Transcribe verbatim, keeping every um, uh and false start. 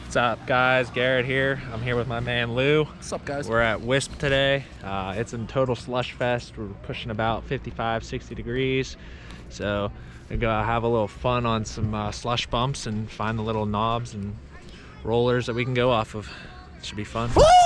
What's up, guys? Garrett here. I'm here with my man Lou. What's up, guys? We're at Wisp today. Uh, it's in total slush fest. We're pushing about fifty-five, sixty degrees. So we go have a little fun on some uh, slush bumps and find the little knobs and rollers that we can go off of. It should be fun. Woo!